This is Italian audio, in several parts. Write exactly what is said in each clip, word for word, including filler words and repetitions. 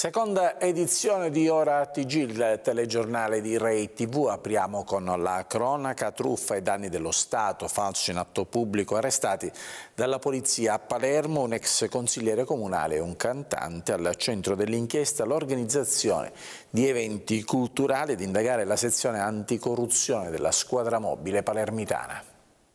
Seconda edizione di Ora T G, il telegiornale di Rai tivù. Apriamo con la cronaca: truffa ai danni dello Stato, falso in atto pubblico, arrestati dalla polizia a Palermo un ex consigliere comunale e un cantante. Al centro dell'inchiesta l'organizzazione di eventi culturali, ed indagare la sezione anticorruzione della squadra mobile palermitana.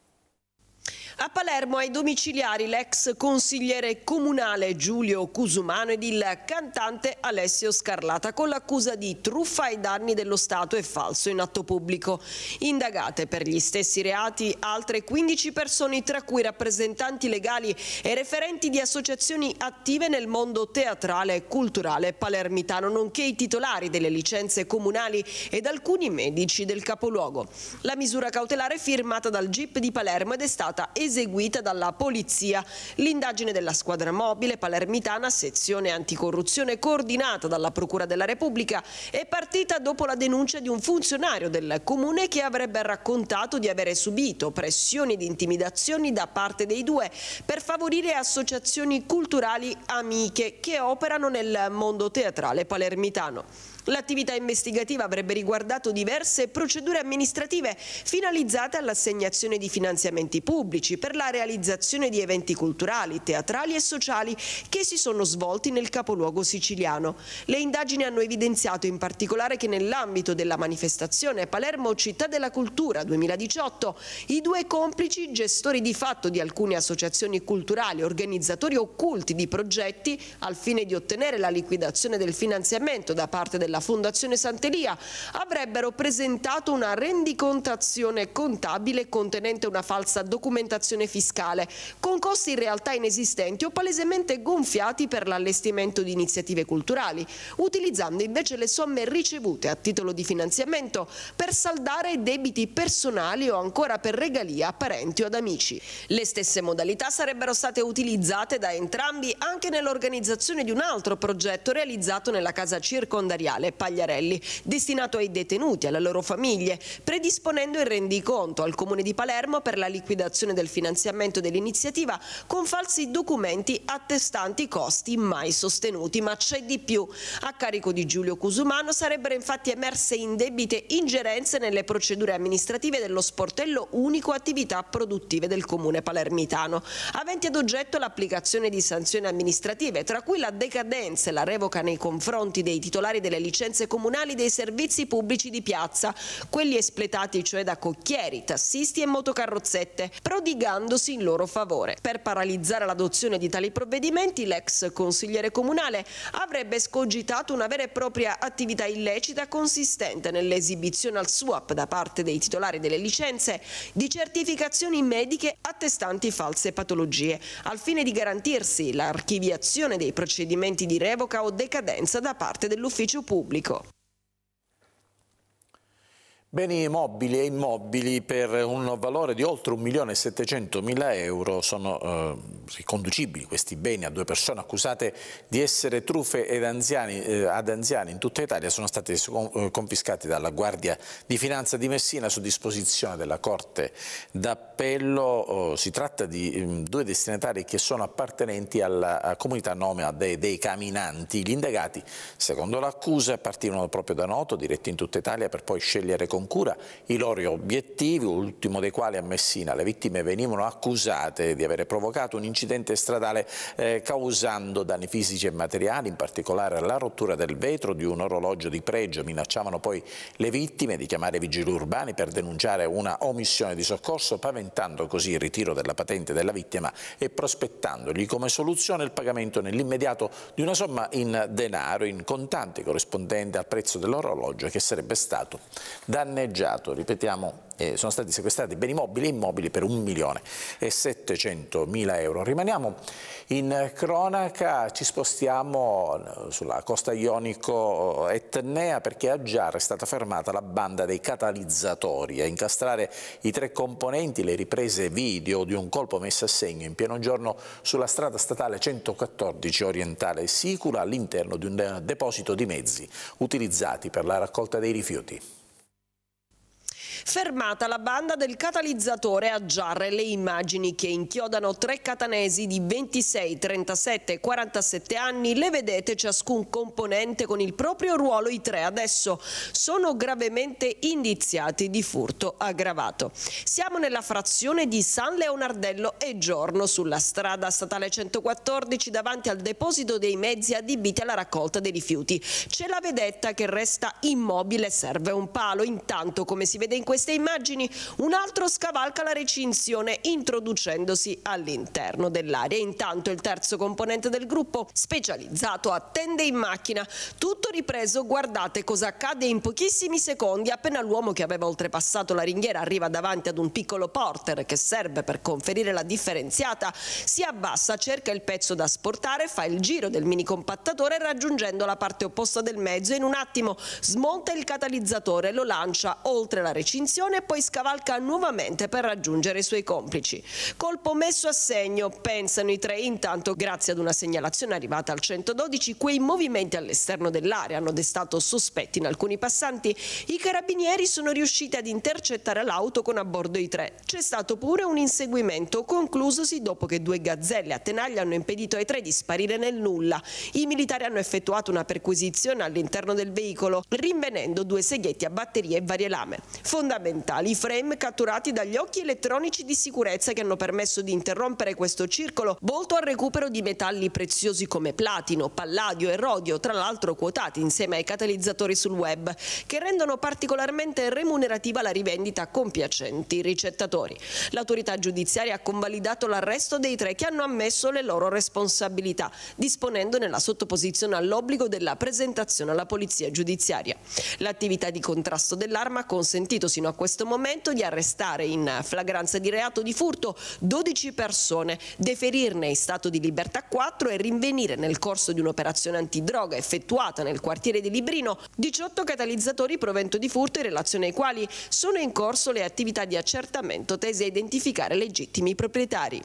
A Palermo ai domiciliari l'ex consigliere comunale Giulio Cusumano ed il cantante Alessio Scarlata, con l'accusa di truffa ai danni dello Stato e falso in atto pubblico. Indagate per gli stessi reati altre quindici persone, tra cui rappresentanti legali e referenti di associazioni attive nel mondo teatrale e culturale palermitano, nonché i titolari delle licenze comunali ed alcuni medici del capoluogo. La misura cautelare firmata dal G I P di Palermo ed è stata eseguita dalla polizia. L'indagine della squadra mobile palermitana, sezione anticorruzione coordinata dalla Procura della Repubblica, è partita dopo la denuncia di un funzionario del comune che avrebbe raccontato di avere subito pressioni ed intimidazioni da parte dei due per favorire associazioni culturali amiche che operano nel mondo teatrale palermitano. L'attività investigativa avrebbe riguardato diverse procedure amministrative finalizzate all'assegnazione di finanziamenti pubblici per la realizzazione di eventi culturali, teatrali e sociali che si sono svolti nel capoluogo siciliano. Le indagini hanno evidenziato in particolare che nell'ambito della manifestazione Palermo Città della Cultura duemiladiciotto i due complici, gestori di fatto di alcune associazioni culturali, organizzatori occulti di progetti al fine di ottenere la liquidazione del finanziamento da parte della Fondazione Sant'Elia, avrebbero presentato una rendicontazione contabile contenente una falsa documentazione fiscale, con costi in realtà inesistenti o palesemente gonfiati per l'allestimento di iniziative culturali, utilizzando invece le somme ricevute a titolo di finanziamento per saldare debiti personali o ancora per regalie a parenti o ad amici. Le stesse modalità sarebbero state utilizzate da entrambi anche nell'organizzazione di un altro progetto realizzato nella casa circondariale Pagliarelli, destinato ai detenuti e alle loro famiglie, predisponendo il rendiconto al Comune di Palermo per la liquidazione del finanziamento dell'iniziativa con falsi documenti attestanti costi mai sostenuti. Ma c'è di più. A carico di Giulio Cusumano sarebbero infatti emerse indebite ingerenze nelle procedure amministrative dello sportello unico attività produttive del Comune palermitano, aventi ad oggetto l'applicazione di sanzioni amministrative, tra cui la decadenza e la revoca nei confronti dei titolari delle licenze comunali dei servizi pubblici di piazza, quelli espletati cioè da cocchieri, tassisti e motocarrozzette, prodigandosi in loro favore. Per paralizzare l'adozione di tali provvedimenti, l'ex consigliere comunale avrebbe escogitato una vera e propria attività illecita consistente nell'esibizione al SUAP da parte dei titolari delle licenze di certificazioni mediche attestanti false patologie, al fine di garantirsi l'archiviazione dei procedimenti di revoca o decadenza da parte dell'ufficio pubblico. Beni mobili e immobili per un valore di oltre un milione e settecentomila euro sono eh, riconducibili, questi beni, a due persone accusate di essere truffe ed anziani, eh, ad anziani in tutta Italia. Sono stati confiscati dalla Guardia di Finanza di Messina su disposizione della Corte d'Appello. Oh, si tratta di um, due destinatari che sono appartenenti alla comunità nomea dei, dei Caminanti. Gli indagati, secondo l'accusa, partivano proprio da Noto, diretti in tutta Italia, per poi scegliere con cura i loro obiettivi, ultimo dei quali a Messina. Le vittime venivano accusate di avere provocato un incidente stradale eh, causando danni fisici e materiali, in particolare la rottura del vetro di un orologio di pregio. Minacciavano poi le vittime di chiamare i vigili urbani per denunciare una omissione di soccorso, paventando così il ritiro della patente della vittima e prospettandogli come soluzione il pagamento nell'immediato di una somma in denaro, in contanti, corrispondente al prezzo dell'orologio che sarebbe stato danneggiato. Ripetiamo, eh, sono stati sequestrati beni mobili e immobili per un milione e settecentomila euro. Rimaniamo in cronaca, ci spostiamo sulla costa ionico-etnea, perché a Giara è stata fermata la banda dei catalizzatori. A incastrare i tre componenti le riprese video di un colpo messo a segno in pieno giorno sulla strada statale centoquattordici orientale Sicula, all'interno di un deposito di mezzi utilizzati per la raccolta dei rifiuti. Fermata la banda del catalizzatore a Giarre, le immagini che inchiodano tre catanesi di ventisei, trentasette e quarantasette anni le vedete ciascun componente con il proprio ruolo. I tre adesso sono gravemente indiziati di furto aggravato. Siamo nella frazione di San Leonardello e Giorno, sulla strada statale centoquattordici davanti al deposito dei mezzi adibiti alla raccolta dei rifiuti. C'è la vedetta che resta immobile, serve un palo. Intanto, come si vede in queste immagini, un altro scavalca la recinzione introducendosi all'interno dell'area. Intanto il terzo componente del gruppo, specializzato, attende in macchina. Tutto ripreso, guardate cosa accade in pochissimi secondi. Appena l'uomo che aveva oltrepassato la ringhiera arriva davanti ad un piccolo porter che serve per conferire la differenziata, si abbassa, cerca il pezzo da asportare, fa il giro del mini compattatore raggiungendo la parte opposta del mezzo e in un attimo smonta il catalizzatore, lo lancia oltre la recinzione e poi scavalca nuovamente per raggiungere i suoi complici. Colpo messo a segno, pensano i tre. Intanto, grazie ad una segnalazione arrivata al centododici, quei movimenti all'esterno dell'area hanno destato sospetti in alcuni passanti. I carabinieri sono riusciti ad intercettare l'auto con a bordo i tre. C'è stato pure un inseguimento conclusosi dopo che due gazzelle a tenaglia hanno impedito ai tre di sparire nel nulla. I militari hanno effettuato una perquisizione all'interno del veicolo, rinvenendo due seghetti a batterie e varie lame. Fondamentali i frame catturati dagli occhi elettronici di sicurezza che hanno permesso di interrompere questo circolo volto al recupero di metalli preziosi come platino, palladio e rodio, tra l'altro quotati insieme ai catalizzatori sul web, che rendono particolarmente remunerativa la rivendita a compiacenti ricettatori. L'autorità giudiziaria ha convalidato l'arresto dei tre che hanno ammesso le loro responsabilità, disponendo nella sottoposizione all'obbligo della presentazione alla polizia giudiziaria. L'attività di contrasto dell'arma ha consentito sino a questo momento di arrestare in flagranza di reato di furto dodici persone, deferirne in stato di libertà quattro e rinvenire nel corso di un'operazione antidroga effettuata nel quartiere di Librino diciotto catalizzatori provento di furto in relazione ai quali sono in corso le attività di accertamento tese a identificare legittimi proprietari.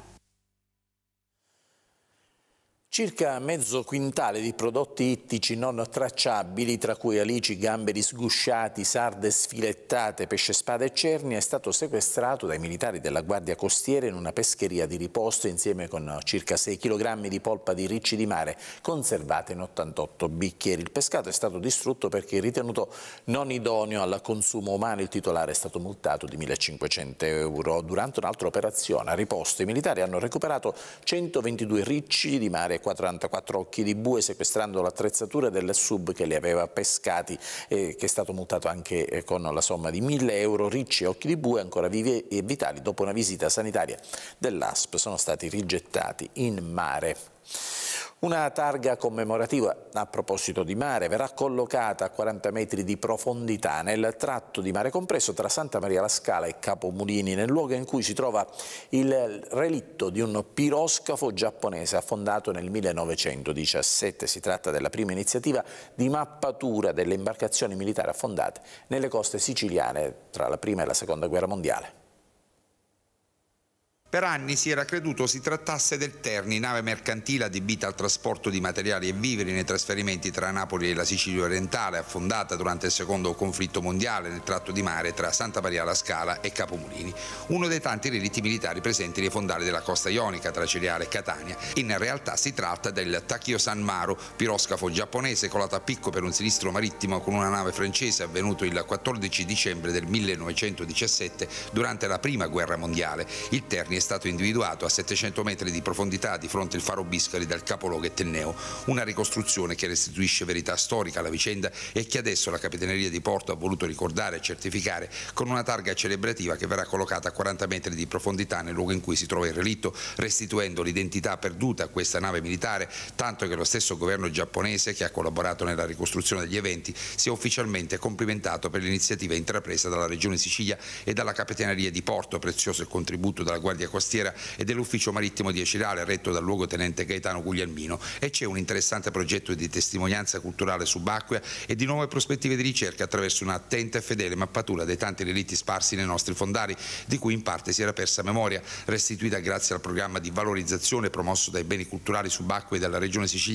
Circa mezzo quintale di prodotti ittici non tracciabili, tra cui alici, gamberi sgusciati, sarde sfilettate, pesce spada e cerni, è stato sequestrato dai militari della Guardia Costiera in una pescheria di riposto insieme con circa sei chilogrammi di polpa di ricci di mare conservata in ottantotto bicchieri. Il pescato è stato distrutto perché ritenuto non idoneo al consumo umano. Il titolare è stato multato di millecinquecento euro. Durante un'altra operazione a riposto i militari hanno recuperato centoventidue ricci di mare e quarantaquattro occhi di bue, sequestrando l'attrezzatura del sub che li aveva pescati e che è stato multato anche con la somma di mille euro. Ricci e occhi di bue ancora vivi e vitali dopo una visita sanitaria dell'A S P sono stati rigettati in mare. Una targa commemorativa a proposito di mare verrà collocata a quaranta metri di profondità nel tratto di mare compreso tra Santa Maria la Scala e Capomulini, nel luogo in cui si trova il relitto di un piroscafo giapponese affondato nel millenovecentodiciassette. Si tratta della prima iniziativa di mappatura delle imbarcazioni militari affondate nelle coste siciliane tra la prima e la seconda guerra mondiale. Per anni si era creduto si trattasse del Terni, nave mercantile adibita al trasporto di materiali e viveri nei trasferimenti tra Napoli e la Sicilia orientale, affondata durante il secondo conflitto mondiale nel tratto di mare tra Santa Maria la Scala e Capomulini, uno dei tanti relitti militari presenti nei fondali della costa ionica tra Ciriale e Catania. In realtà si tratta del Takio San Maro, piroscafo giapponese colato a picco per un sinistro marittimo con una nave francese, avvenuto il quattordici dicembre del millenovecentodiciassette durante la prima guerra mondiale. Il Terni è stato individuato a settecento metri di profondità di fronte al faro Biscari dal capoluogo Etneo, una ricostruzione che restituisce verità storica alla vicenda e che adesso la Capitaneria di Porto ha voluto ricordare e certificare con una targa celebrativa che verrà collocata a quaranta metri di profondità nel luogo in cui si trova il relitto, restituendo l'identità perduta a questa nave militare, tanto che lo stesso governo giapponese, che ha collaborato nella ricostruzione degli eventi, si è ufficialmente complimentato per l'iniziativa intrapresa dalla Regione Sicilia e dalla Capitaneria di Porto, prezioso il contributo della Guardia Costiera e dell'Ufficio Marittimo di Acirale, retto dal luogotenente Gaetano Guglielmino, e c'è un interessante progetto di testimonianza culturale subacquea e di nuove prospettive di ricerca attraverso un'attenta e fedele mappatura dei tanti relitti sparsi nei nostri fondali, di cui in parte si era persa memoria, restituita grazie al programma di valorizzazione promosso dai beni culturali subacquei della Regione Siciliana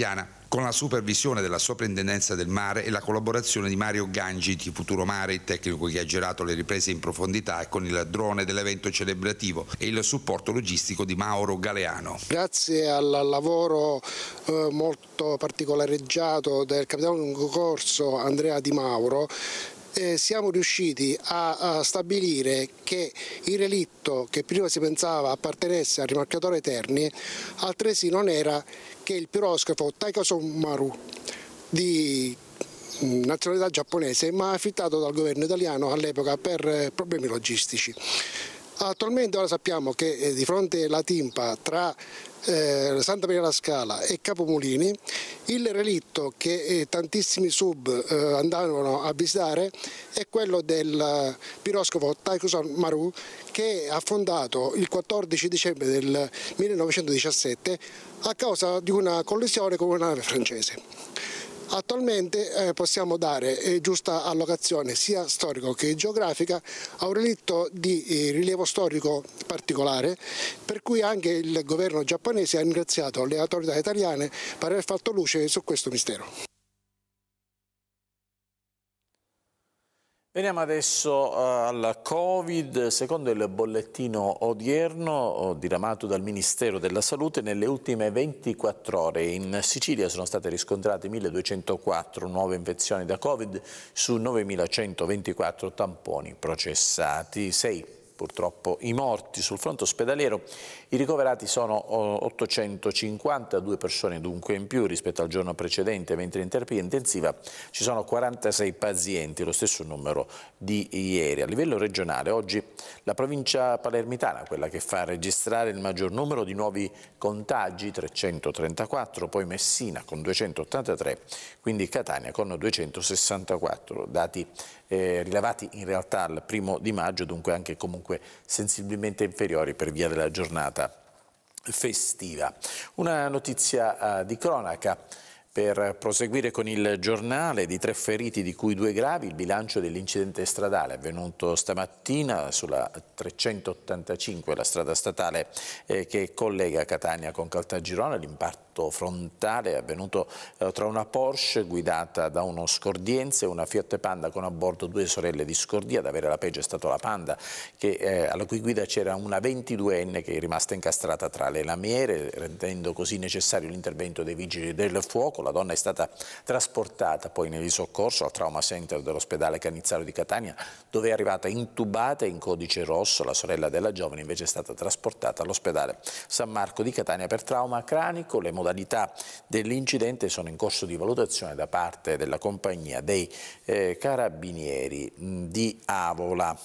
con la supervisione della Soprintendenza del Mare e la collaborazione di Mario Gangi di Futuro Mare, il tecnico che ha girato le riprese in profondità, e con il drone dell'evento celebrativo e il supporto logistico di Mauro Galeano. Grazie al lavoro eh, molto particolareggiato del capitano lungocorso Andrea Di Mauro, Eh, siamo riusciti a, a stabilire che il relitto, che prima si pensava appartenesse al rimarcatore Terni, altresì non era che il piroscafo Taikaso Maru di nazionalità giapponese, ma affittato dal governo italiano all'epoca per problemi logistici. Attualmente ora sappiamo che eh, di fronte alla timpa tra eh, Santa Maria la Scala e Capomulini, il relitto che eh, tantissimi sub eh, andavano a visitare è quello del uh, piroscafo Taikaso Maru, che è affondato il quattordici dicembre del millenovecentodiciassette a causa di una collisione con una nave francese. Attualmente eh, possiamo dare eh, giusta allocazione sia storico che geografica a un relitto di eh, rilievo storico particolare, per cui anche il governo giapponese ha ringraziato le autorità italiane per aver fatto luce su questo mistero. Veniamo adesso al Covid. Secondo il bollettino odierno diramato dal Ministero della Salute, nelle ultime ventiquattro ore in Sicilia sono state riscontrate milleduecentoquattro nuove infezioni da Covid su novemilacentoventiquattro tamponi processati, sei purtroppo i morti. Sul fronte ospedaliero i ricoverati sono ottocentocinquantadue persone dunque in più rispetto al giorno precedente, mentre in terapia intensiva ci sono quarantasei pazienti, lo stesso numero di ieri. A livello regionale oggi la provincia palermitana, quella che fa registrare il maggior numero di nuovi contagi, trecentotrentaquattro, poi Messina con duecentottantatré, quindi Catania con duecentosessantaquattro, dati eh, rilevati in realtà al primo di maggio, dunque anche comunque sensibilmente inferiori per via della giornata festiva. Una notizia uh, di cronaca per proseguire con il giornale: di tre feriti, di cui due gravi, il bilancio dell'incidente stradale avvenuto stamattina sulla trecentottantacinque, la strada statale eh, che collega Catania con Caltagirone. L'impatto frontale è avvenuto eh, tra una Porsche guidata da uno scordiense e una Fiat Panda con a bordo due sorelle di scordia. Ad avere la peggio è stata la Panda, che, eh, alla cui guida c'era una ventiduenne che è rimasta incastrata tra le lamiere, rendendo così necessario l'intervento dei vigili del fuoco. La donna è stata trasportata poi nel soccorso al Trauma Center dell'ospedale Cannizzaro di Catania, dove è arrivata intubata in codice rosso. La sorella della giovane invece è stata trasportata all'ospedale San Marco di Catania per trauma cranico. Le modalità dell'incidente sono in corso di valutazione da parte della compagnia dei eh, carabinieri di Avola.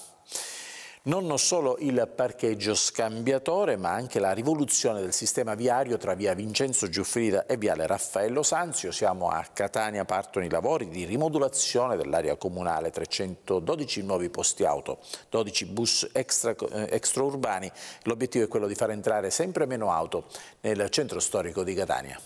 Non solo il parcheggio scambiatore, ma anche la rivoluzione del sistema viario tra via Vincenzo Giuffrida e viale Raffaello Sanzio. Siamo a Catania, partono i lavori di rimodulazione dell'area comunale, trecentododici nuovi posti auto, dodici bus extra, eh, extraurbani. L'obiettivo è quello di far entrare sempre meno auto nel centro storico di Catania.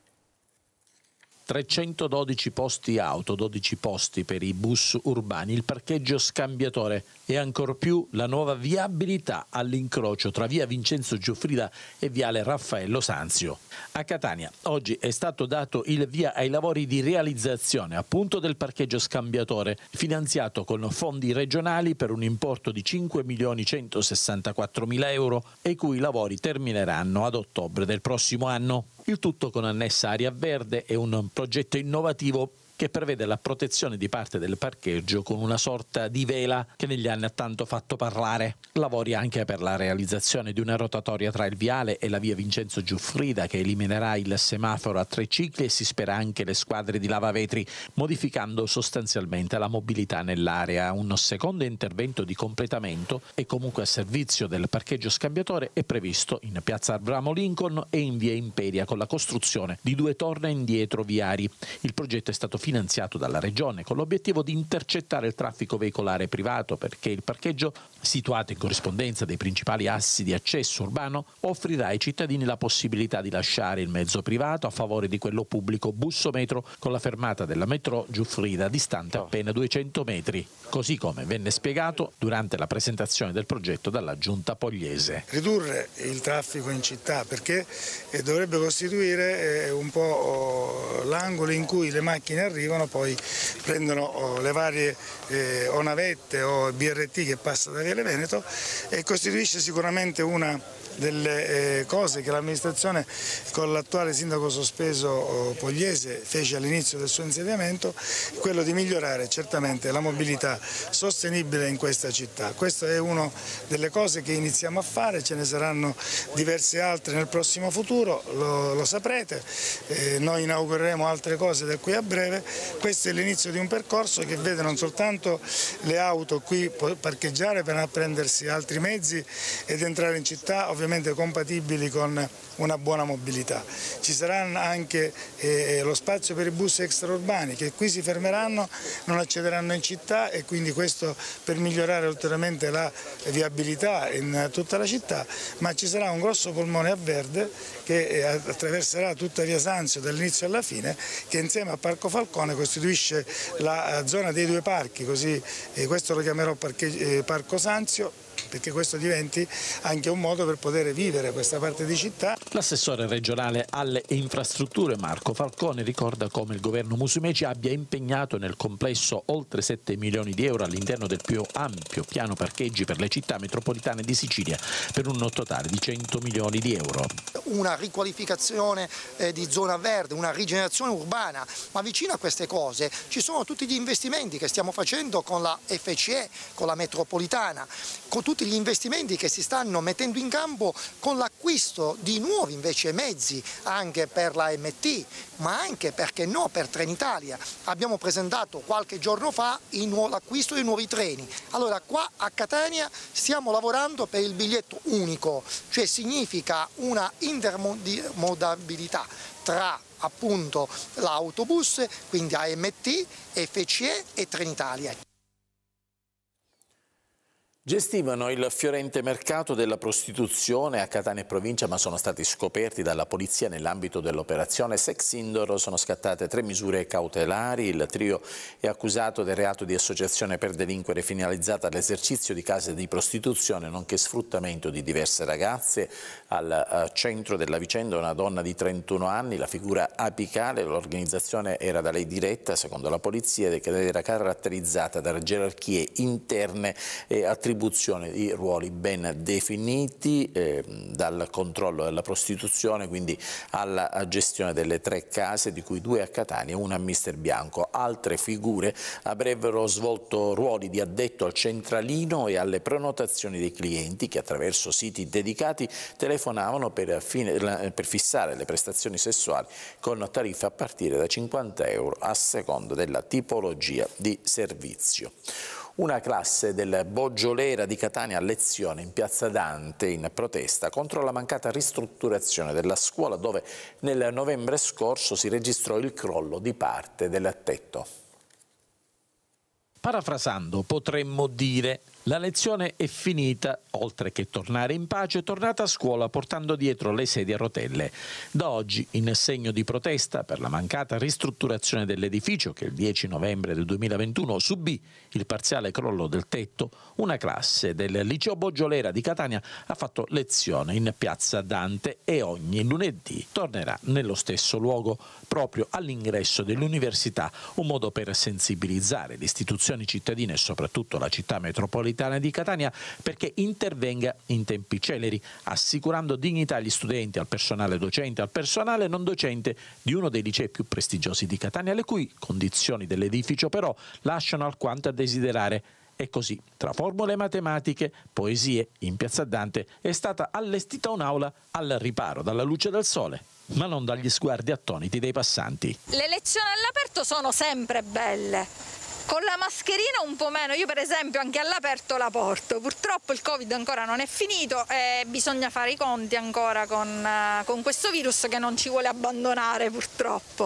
trecentododici posti auto, dodici posti per i bus urbani, il parcheggio scambiatore e ancor più la nuova viabilità all'incrocio tra via Vincenzo Giuffrida e viale Raffaello Sanzio. A Catania oggi è stato dato il via ai lavori di realizzazione appunto del parcheggio scambiatore, finanziato con fondi regionali per un importo di cinque milioni centosessantaquattromila euro e i cui lavori termineranno ad ottobre del prossimo anno. Il tutto con annessa area verde e un progetto innovativo che prevede la protezione di parte del parcheggio con una sorta di vela che negli anni ha tanto fatto parlare. Lavori anche per la realizzazione di una rotatoria tra il viale e la via Vincenzo Giuffrida che eliminerà il semaforo a tre cicli e si spera anche le squadre di lavavetri, modificando sostanzialmente la mobilità nell'area. Un secondo intervento di completamento e comunque a servizio del parcheggio scambiatore è previsto in piazza Abramo Lincoln e in via Imperia con la costruzione di due torne indietro viari. Il progetto è stato finanziato finanziato dalla Regione con l'obiettivo di intercettare il traffico veicolare privato, perché il parcheggio, situato in corrispondenza dei principali assi di accesso urbano, offrirà ai cittadini la possibilità di lasciare il mezzo privato a favore di quello pubblico bus o metro con la fermata della metro Giuffrida distante appena duecento metri, così come venne spiegato durante la presentazione del progetto dalla Giunta Pogliese. Ridurre il traffico in città perché dovrebbe costituire un po' l'angolo in cui le macchine arrivano poi prendono oh, le varie eh, o navette o B R T che passa da Viale Veneto, e costituisce sicuramente una delle eh, cose che l'amministrazione con l'attuale sindaco sospeso oh, Pogliese fece all'inizio del suo insediamento, quello di migliorare certamente la mobilità sostenibile in questa città. Questa è una delle cose che iniziamo a fare, ce ne saranno diverse altre nel prossimo futuro, lo, lo saprete, eh, noi inaugureremo altre cose da qui a breve. Questo è l'inizio di un percorso che vede non soltanto le auto qui parcheggiare per prendersi altri mezzi ed entrare in città, ovviamente compatibili con una buona mobilità. Ci sarà anche eh, lo spazio per i bus extraurbani che qui si fermeranno, non accederanno in città, e quindi questo per migliorare ulteriormente la viabilità in tutta la città, ma ci sarà un grosso polmone a verde che eh, attraverserà tutta via Sanzio dall'inizio alla fine, che insieme a Parco Falcone costituisce la zona dei due parchi, così eh, questo lo chiamerò parche, eh, Parco Sanzio, perché questo diventi anche un modo per poter vivere questa parte di città. L'assessore regionale alle infrastrutture Marco Falcone ricorda come il governo Musumeci abbia impegnato nel complesso oltre sette milioni di euro all'interno del più ampio piano parcheggi per le città metropolitane di Sicilia, per un totale di cento milioni di euro. Una riqualificazione eh, di zona verde, una rigenerazione urbana, ma vicino a queste cose ci sono tutti gli investimenti che stiamo facendo con la F C E, con la metropolitana, con tutti gli investimenti che si stanno mettendo in campo con l'acquisto di nuovi invece mezzi anche per la M T, ma anche, perché no, per Trenitalia. Abbiamo presentato qualche giorno fa l'acquisto di nuovi treni. Allora qua a Catania stiamo lavorando per il biglietto unico, cioè significa una intermodabilità tra appunto l'autobus, quindi A M T, F C E e Trenitalia. Gestivano il fiorente mercato della prostituzione a Catania e provincia, ma sono stati scoperti dalla polizia nell'ambito dell'operazione Sex Indoor. Sono scattate tre misure cautelari. Il trio è accusato del reato di associazione per delinquere finalizzata all'esercizio di case di prostituzione nonché sfruttamento di diverse ragazze. Al centro della vicenda una donna di trentuno anni, la figura apicale. L'organizzazione era da lei diretta, secondo la polizia, ed era caratterizzata da gerarchie interne e attribuzioni attribuzione di ruoli ben definiti, eh, dal controllo della prostituzione quindi alla gestione delle tre case, di cui due a Catania e una a Mister Bianco. Altre figure avrebbero svolto ruoli di addetto al centralino e alle prenotazioni dei clienti che attraverso siti dedicati telefonavano per, fine, per fissare le prestazioni sessuali con tariffe a partire da cinquanta euro a seconda della tipologia di servizio. Una classe del Boggiolera di Catania a lezione in piazza Dante in protesta contro la mancata ristrutturazione della scuola, dove nel novembre scorso si registrò il crollo di parte del tetto. Parafrasando, potremmo dire: la lezione è finita, oltre che tornare in pace, è tornata a scuola portando dietro le sedie a rotelle. Da oggi, in segno di protesta per la mancata ristrutturazione dell'edificio che il dieci novembre del duemilaventuno subì il parziale crollo del tetto, una classe del Liceo Boggiolera di Catania ha fatto lezione in piazza Dante e ogni lunedì tornerà nello stesso luogo, proprio all'ingresso dell'università, un modo per sensibilizzare le istituzioni cittadine e soprattutto la città metropolitana di Catania perché intervenga in tempi celeri, assicurando dignità agli studenti, al personale docente, al personale non docente di uno dei licei più prestigiosi di Catania, le cui condizioni dell'edificio però lasciano alquanto a desiderare. E così, tra formule matematiche, poesie, in piazza Dante è stata allestita un'aula al riparo dalla luce del sole, ma non dagli sguardi attoniti dei passanti. Le lezioni all'aperto sono sempre belle. Con la mascherina un po' meno, io per esempio anche all'aperto la porto, purtroppo il Covid ancora non è finito e bisogna fare i conti ancora con, uh, con questo virus che non ci vuole abbandonare purtroppo.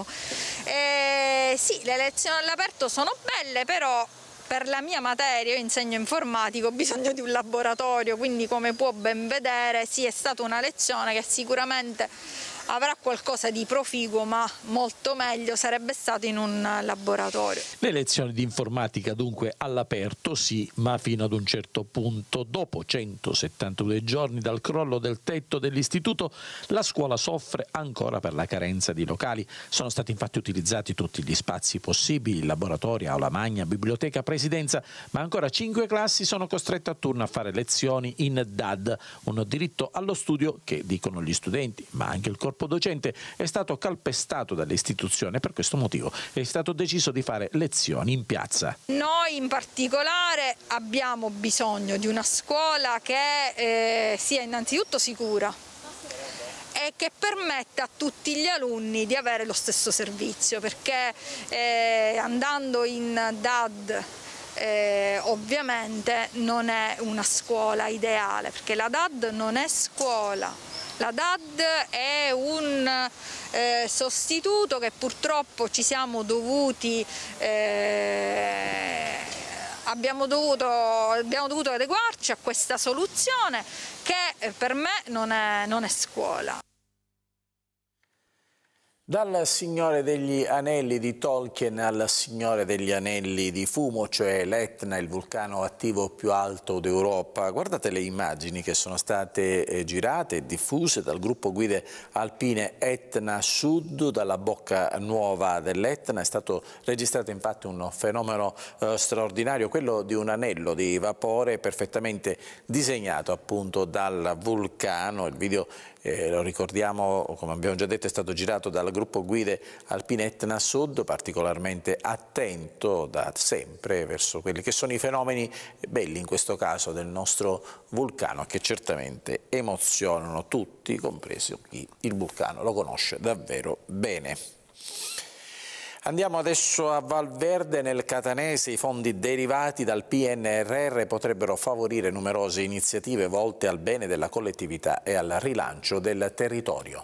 E sì, le lezioni all'aperto sono belle, però per la mia materia, io insegno informatico, ho bisogno di un laboratorio, quindi come può ben vedere sì, è stata una lezione che sicuramente avrà qualcosa di proficuo, ma molto meglio sarebbe stato in un laboratorio. Le lezioni di informatica dunque all'aperto sì, ma fino ad un certo punto. Dopo centosettantadue giorni dal crollo del tetto dell'istituto, la scuola soffre ancora per la carenza di locali. Sono stati infatti utilizzati tutti gli spazi possibili, laboratori, aula magna, biblioteca, presidenza, ma ancora cinque classi sono costrette a turno a fare lezioni in D A D, un diritto allo studio che, dicono gli studenti, ma anche il corpo docente, è stato calpestato dall'istituzione. Per questo motivo è stato deciso di fare lezioni in piazza. Noi in particolare abbiamo bisogno di una scuola che eh, sia innanzitutto sicura e che permetta a tutti gli alunni di avere lo stesso servizio, perché eh, andando in D A D eh, ovviamente non è una scuola ideale, perché la D A D non è scuola, la D A D è un eh, sostituto che purtroppo ci siamo dovuti eh, Abbiamo dovuto, abbiamo dovuto adeguarci a questa soluzione che per me non è, non è scuola. Dal Signore degli Anelli di Tolkien al Signore degli Anelli di fumo, cioè l'Etna, il vulcano attivo più alto d'Europa. Guardate le immagini che sono state eh, girate e diffuse dal gruppo guide alpine Etna Sud, dalla bocca nuova dell'Etna. È stato registrato infatti un fenomeno eh, straordinario, quello di un anello di vapore perfettamente disegnato appunto dal vulcano. Il video Eh, lo ricordiamo, come abbiamo già detto, è stato girato dal gruppo guide alpine Etna Sud, particolarmente attento da sempre verso quelli che sono i fenomeni belli, in questo caso del nostro vulcano, che certamente emozionano tutti, compreso chi il vulcano lo conosce davvero bene. Andiamo adesso a Valverde, nel Catanese. I fondi derivati dal P N R R potrebbero favorire numerose iniziative volte al bene della collettività e al rilancio del territorio.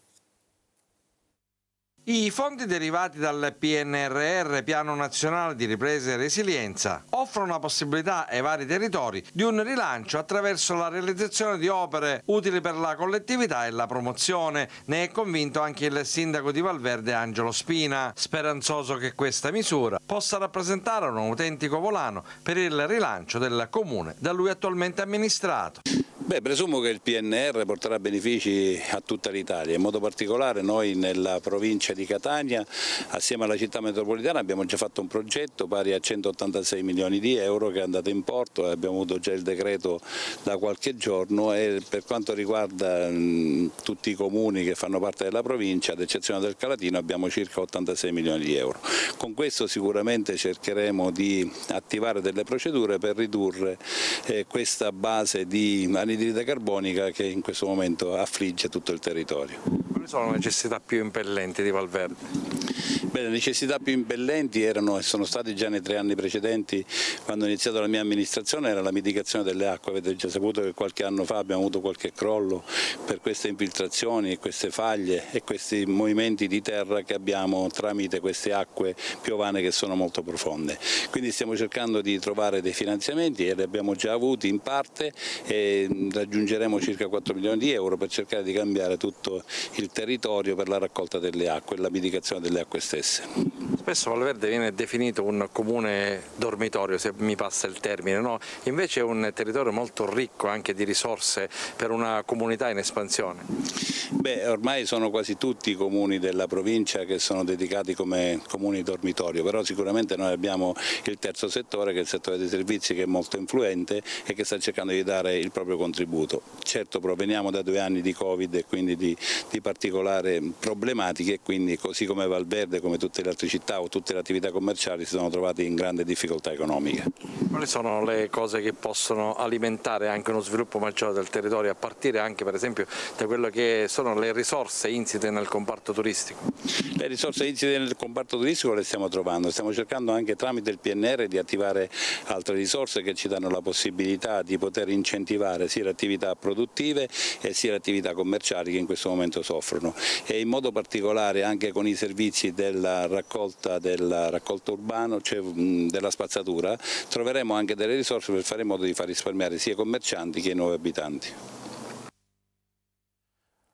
I fondi derivati dal P N R R, Piano Nazionale di Ripresa e Resilienza, offrono la possibilità ai vari territori di un rilancio attraverso la realizzazione di opere utili per la collettività e la promozione. Ne è convinto anche il sindaco di Valverde Angelo Spina, speranzoso che questa misura possa rappresentare un autentico volano per il rilancio del comune da lui attualmente amministrato. Beh, presumo che il P N R R porterà benefici a tutta l'Italia, in modo particolare noi nella provincia di Catania, assieme alla città metropolitana, abbiamo già fatto un progetto pari a centottantasei milioni di euro che è andato in porto e abbiamo avuto già il decreto da qualche giorno, e per quanto riguarda mh, tutti i comuni che fanno parte della provincia, ad eccezione del Calatino, abbiamo circa ottantasei milioni di euro. Con questo sicuramente cercheremo di attivare delle procedure per ridurre eh, questa base di anidride carbonica che in questo momento affligge tutto il territorio. Quali sono le necessità più impellenti di Valverde? Beh, le necessità più impellenti erano e sono state già nei tre anni precedenti, quando ho iniziato la mia amministrazione, era la mitigazione delle acque. Avete già saputo che qualche anno fa abbiamo avuto qualche crollo per queste infiltrazioni, queste faglie e questi movimenti di terra che abbiamo tramite queste acque piovane che sono molto profonde. Quindi stiamo cercando di trovare dei finanziamenti e li abbiamo già avuti in parte, e raggiungeremo circa quattro milioni di euro per cercare di cambiare tutto il territorio per la raccolta delle acque e la mitigazione delle acque stesse. Spesso Valverde viene definito un comune dormitorio, se mi passa il termine, no? Invece è un territorio molto ricco anche di risorse per una comunità in espansione. Beh, ormai sono quasi tutti i comuni della provincia che sono dedicati come comuni dormitorio, però sicuramente noi abbiamo il terzo settore, che è il settore dei servizi, che è molto influente e che sta cercando di dare il proprio contributo. Certo, proveniamo da due anni di Covid e quindi di, di particolari problematiche, e quindi così come Valverde, come tutte le altre città o tutte le attività commerciali, si sono trovati in grande difficoltà economica. Quali sono le cose che possono alimentare anche uno sviluppo maggiore del territorio, a partire anche per esempio da quello che sono le risorse insite nel comparto turistico? Le risorse insite nel comparto turistico le stiamo trovando, stiamo cercando anche tramite il P N R R di attivare altre risorse che ci danno la possibilità di poter incentivare sia le attività produttive e sia le attività commerciali che in questo momento soffrono, e in modo particolare anche con i servizi della raccolta, della raccolta urbano, cioè mh, della spazzatura, troveremo anche delle risorse per fare in modo di far risparmiare sia i commercianti che i nuovi abitanti.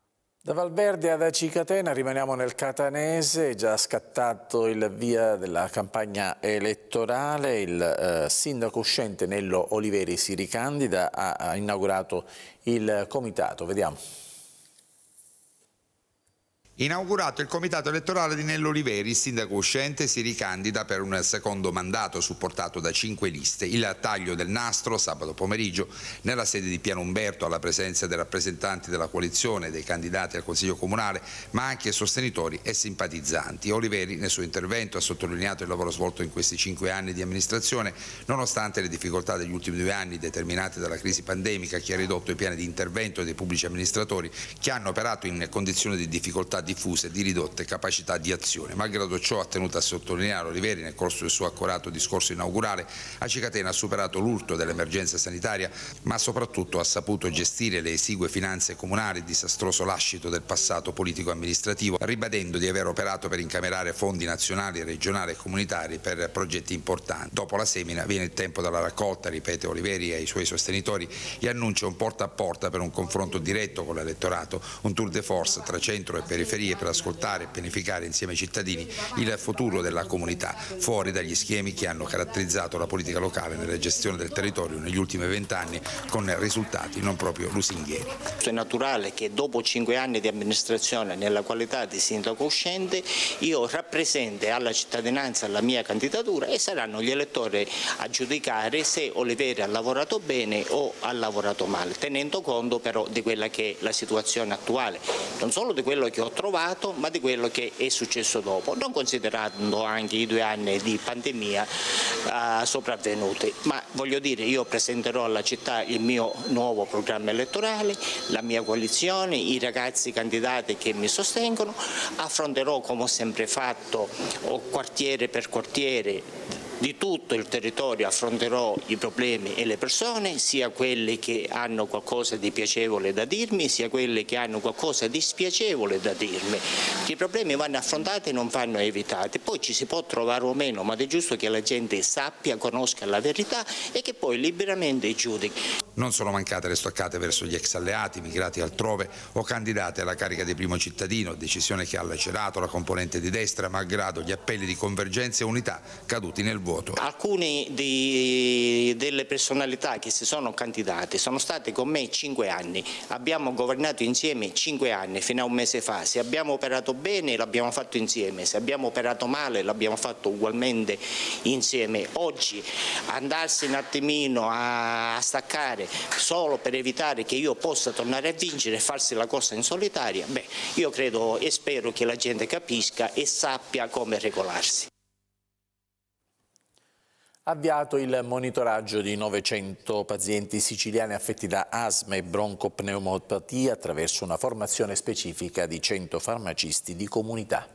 Da Valverde ad Acicatena rimaniamo nel catanese, è già scattato il via della campagna elettorale, il eh, sindaco uscente Nello Oliveri si ricandida, ha, ha inaugurato il comitato, vediamo. Inaugurato il comitato elettorale di Nello Oliveri, il sindaco uscente si ricandida per un secondo mandato supportato da cinque liste. Il taglio del nastro sabato pomeriggio nella sede di Piano Umberto alla presenza dei rappresentanti della coalizione, dei candidati al Consiglio Comunale, ma anche sostenitori e simpatizzanti. Oliveri nel suo intervento ha sottolineato il lavoro svolto in questi cinque anni di amministrazione, nonostante le difficoltà degli ultimi due anni determinate dalla crisi pandemica che ha ridotto i piani di intervento dei pubblici amministratori che hanno operato in condizioni di difficoltà diffuse e di ridotte capacità di azione. Malgrado ciò, ha tenuto a sottolineare Oliveri nel corso del suo accorato discorso inaugurale, Acicatena ha superato l'urto dell'emergenza sanitaria, ma soprattutto ha saputo gestire le esigue finanze comunali, il disastroso lascito del passato politico-amministrativo, ribadendo di aver operato per incamerare fondi nazionali, regionali e comunitari per progetti importanti. Dopo la semina viene il tempo della raccolta, ripete Oliveri ai suoi sostenitori, e annuncia un porta a porta per un confronto diretto con l'elettorato, un tour de force tra centro e periferia per ascoltare e pianificare insieme ai cittadini il futuro della comunità, fuori dagli schemi che hanno caratterizzato la politica locale nella gestione del territorio negli ultimi vent'anni, con risultati non proprio lusinghieri. È naturale che dopo cinque anni di amministrazione nella qualità di sindaco uscente io rappresenti alla cittadinanza la mia candidatura e saranno gli elettori a giudicare se Oliveri ha lavorato bene o ha lavorato male, tenendo conto però di quella che è la situazione attuale, non solo di quello che ho trovato ma di quello che è successo dopo, non considerando anche i due anni di pandemia uh, sopravvenuti. Ma voglio dire, io presenterò alla città il mio nuovo programma elettorale, la mia coalizione, i ragazzi candidati che mi sostengono, affronterò come ho sempre fatto quartiere per quartiere di tutto il territorio, affronterò i problemi e le persone, sia quelli che hanno qualcosa di piacevole da dirmi, sia quelli che hanno qualcosa di spiacevole da dirmi. I problemi vanno affrontati e non vanno evitati, poi ci si può trovare o meno, ma è giusto che la gente sappia, conosca la verità e che poi liberamente giudichi. Non sono mancate le stoccate verso gli ex alleati, migrati altrove o candidati alla carica di primo cittadino, decisione che ha lacerato la componente di destra, malgrado gli appelli di convergenza e unità caduti nel voto. Alcune di, delle personalità che si sono candidate sono state con me cinque anni, abbiamo governato insieme cinque anni fino a un mese fa, se abbiamo operato bene l'abbiamo fatto insieme, se abbiamo operato male l'abbiamo fatto ugualmente insieme. Oggi andarsi un attimino a, a staccare solo per evitare che io possa tornare a vincere e farsi la corsa in solitaria, beh, io credo e spero che la gente capisca e sappia come regolarsi. Avviato il monitoraggio di novecento pazienti siciliani affetti da asma e broncopneumopatia attraverso una formazione specifica di cento farmacisti di comunità.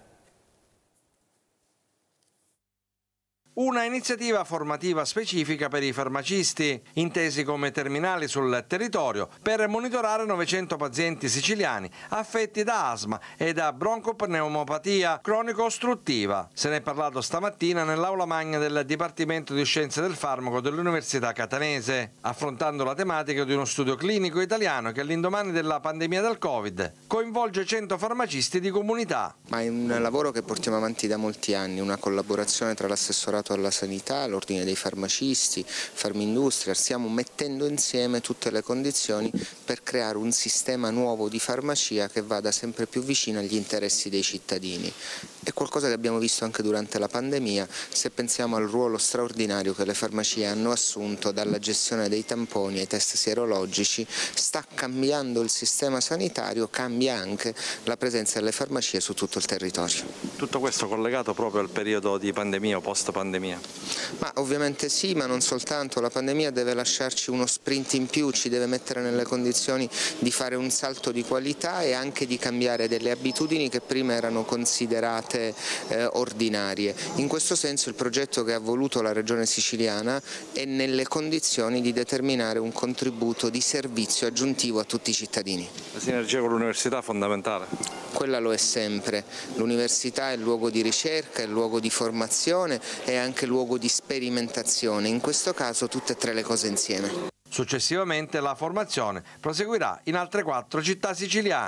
Una iniziativa formativa specifica per i farmacisti, intesi come terminali sul territorio, per monitorare novecento pazienti siciliani affetti da asma e da broncopneumopatia cronico-ostruttiva. Se ne è parlato stamattina nell'aula magna del Dipartimento di Scienze del Farmaco dell'Università Catanese, affrontando la tematica di uno studio clinico italiano che all'indomani della pandemia del Covid coinvolge cento farmacisti di comunità. Ma è un lavoro che portiamo avanti da molti anni, una collaborazione tra l'assessorato alla sanità, l'ordine dei farmacisti, Farmindustria. Stiamo mettendo insieme tutte le condizioni per creare un sistema nuovo di farmacia che vada sempre più vicino agli interessi dei cittadini. È qualcosa che abbiamo visto anche durante la pandemia, se pensiamo al ruolo straordinario che le farmacie hanno assunto dalla gestione dei tamponi ai test sierologici. Sta cambiando il sistema sanitario, cambia anche la presenza delle farmacie su tutto il territorio. Tutto questo collegato proprio al periodo di pandemia o post-pandemia? Ma ovviamente sì, ma non soltanto. La pandemia deve lasciarci uno sprint in più, ci deve mettere nelle condizioni di fare un salto di qualità e anche di cambiare delle abitudini che prima erano considerate eh, ordinarie. In questo senso il progetto che ha voluto la Regione Siciliana è nelle condizioni di determinare un contributo di servizio aggiuntivo a tutti i cittadini. La sinergia con l'università è fondamentale? Quella lo è sempre. L'università è luogo di ricerca, è luogo di formazione, è anche luogo di sperimentazione, in questo caso tutte e tre le cose insieme. Successivamente la formazione proseguirà in altre quattro città siciliane.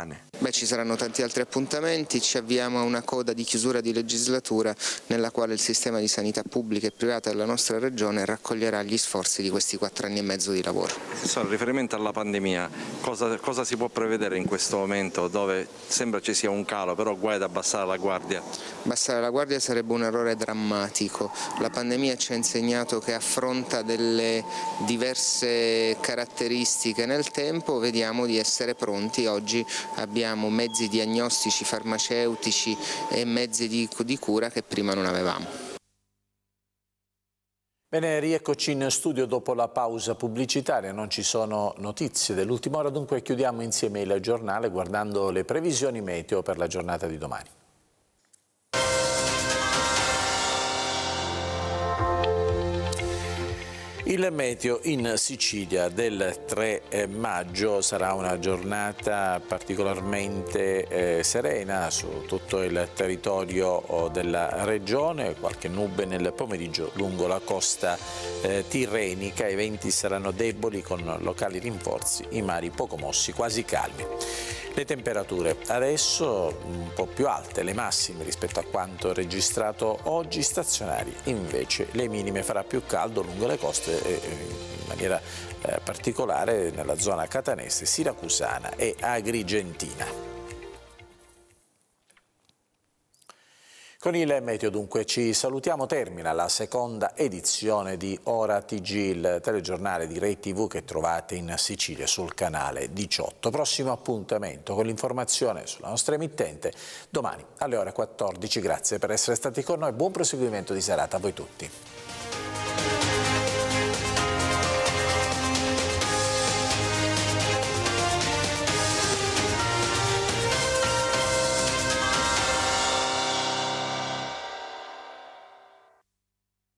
Beh, ci saranno tanti altri appuntamenti, ci avviamo a una coda di chiusura di legislatura nella quale il sistema di sanità pubblica e privata della nostra regione raccoglierà gli sforzi di questi quattro anni e mezzo di lavoro. In riferimento alla pandemia, cosa, cosa si può prevedere in questo momento dove sembra ci sia un calo, però guai ad abbassare la guardia? Abbassare la guardia sarebbe un errore drammatico. La pandemia ci ha insegnato che a fronte delle diverse caratteristiche nel tempo vediamo di essere pronti. Oggi abbiamo mezzi diagnostici, farmaceutici e mezzi di, di cura che prima non avevamo. Bene, rieccoci in studio dopo la pausa pubblicitaria, non ci sono notizie dell'ultima ora, dunque chiudiamo insieme il giornale guardando le previsioni meteo per la giornata di domani. Il meteo in Sicilia del tre maggio sarà una giornata particolarmente eh, serena su tutto il territorio della regione, qualche nube nel pomeriggio lungo la costa eh, tirrenica, i venti saranno deboli con locali rinforzi, i mari poco mossi, quasi calmi. Le temperature adesso un po' più alte, le massime rispetto a quanto registrato oggi, stazionari invece le minime, farà più caldo lungo le coste e in maniera eh, particolare nella zona catanese, siracusana e agrigentina. Con il meteo dunque ci salutiamo, termina la seconda edizione di Ora T G, il telegiornale di Rai tivù che trovate in Sicilia sul canale diciotto. Prossimo appuntamento con l'informazione sulla nostra emittente domani alle ore quattordici. Grazie per essere stati con noi, buon proseguimento di serata a voi tutti.